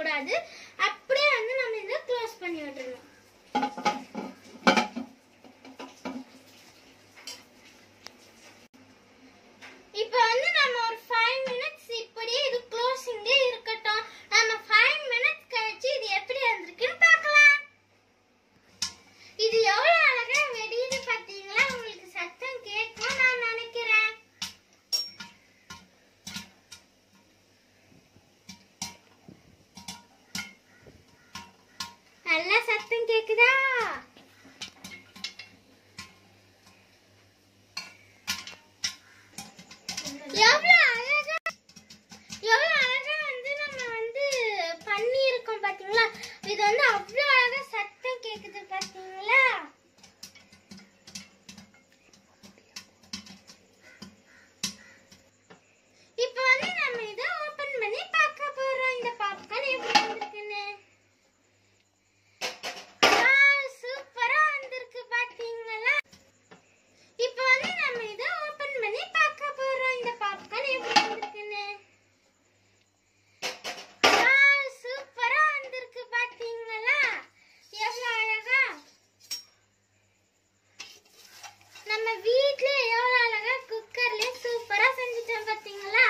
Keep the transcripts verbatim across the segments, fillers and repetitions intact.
விடக்கூடாது. அப்படியே வந்து நம்ம இதை க்ளோஸ் பண்ணி விட்டுறணும். இப்போ வந்து நம்ம ஒரு ஃபைவ் மினிட்ஸ் இப்படியே இது க்ளோசிங்கே இருக்கட்டும். நம்ம ஃபைவ் மினிட்ஸ் கழிச்சு இது எப்படி வந்திருக்குன்னு பார்க்கலாம். இது எவ்வளோ அழகா வெடியுது பார்த்தீங்களா? உங்களுக்கு சத்தம் கேட்கும் நான் நினைக்கிறேன். நல்லா சத்தம் கேக்குதா? எவ்வளவு அழகா எவ்வளவு அழகா வந்து நம்ம வந்து பண்ணி இருக்கோம் பாத்தீங்களா? இது வந்து அவ்வளவு அழகா சத்தம் கேக்குது பாத்தீங்களா? இப்போ வந்து நம்ம இதை ஓபன் பண்ணி பார்க்க போறோம். இந்த பாப்கார்ன் எப்படி வந்திருக்குன்னு. சூப்பரா வந்திருக்கு பாத்தீங்களா? இப்போ வந்து நம்ம இதை ஓபன் பண்ணி பார்க்க போறோம். இந்த பாப்கார்ன் எப்படி வந்திருக்குன்னு. சூப்பரா வந்திருக்கு பாத்தீங்களா? எவ்வளவு அழகா. நம்ம வீட்ல எவ்வளவு அழகா குக்கர்ல சூப்பரா செஞ்சுட்டோம் பாத்தீங்களா?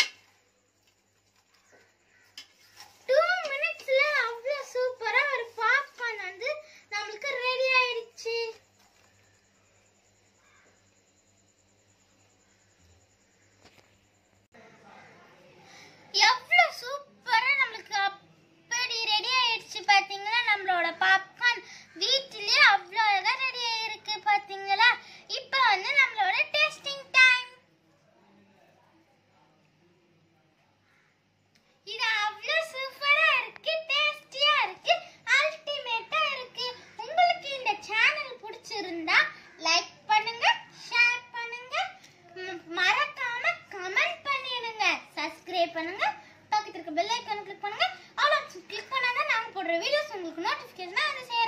டூ மினிட்ஸ்ல அவ்வளவு சூப்பரா ஒரு பாப்கார்ன் வந்து நமக்கு ரெடி ஆயிடுச்சு. எவ்வளவு சூப்பரா நமக்கு அப்படி ரெடி ஆயிடுச்சு பாத்தீங்களா? நம்மளோட பாப்கார்ன் வீட்டிலேயே அவ்வளவு அழகா ரெடி ஆயிருக்கு பாத்தீங்களா? இப்போ வந்து நம்மளோட டேஸ்டிங் டைம். இது அவ்வளவு சூப்பரா இருக்கு, டேஸ்டியா இருக்கு, அல்டிமேட்டா இருக்கு. உங்களுக்கு இந்த சேனல் பிடிச்சிருந்தா லைக் பண்ணுங்க, ஷேர் பண்ணுங்க, மறக்காம கமெண்ட் பண்ணிடுங்க, சப்ஸ்கிரைப் பண்ணுங்க, பக்கத்துல இருக்க பெல் ஐகானை கிளிக் பண்ணுங்க. ஆல் ஆப்ஷன் கிளிக் பண்ணாதான் நாங்க போடுற வீடியோஸ் உங்களுக்கு நோட்டிஃபிகேஷனா வந்து சேரும்.